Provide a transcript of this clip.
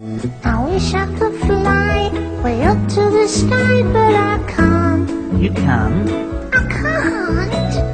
I wish I could fly way up to the sky, but I can't. You can. I can't.